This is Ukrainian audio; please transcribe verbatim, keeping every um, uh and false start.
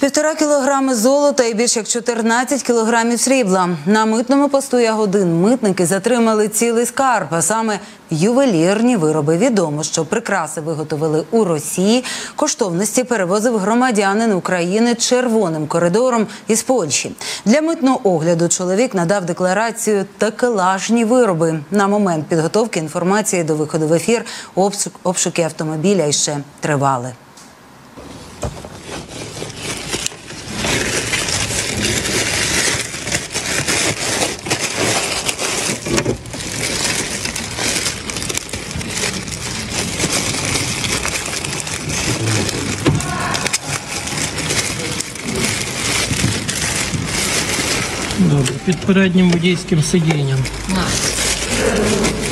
Півтора кілограми золота і більше як чотирнадцять кілограмів срібла. На митному посту Ягодин митники затримали цілий скарб, а саме ювелірні вироби. Відомо, що прикраси виготовили у Росії. Коштовності перевозив громадянин України червоним коридором із Польщі. Для митного огляду чоловік надав декларацію «такелажні вироби». На момент підготовки інформації до виходу в ефір обшуки автомобіля іще тривали. Добре, під переднім водійським сидінням.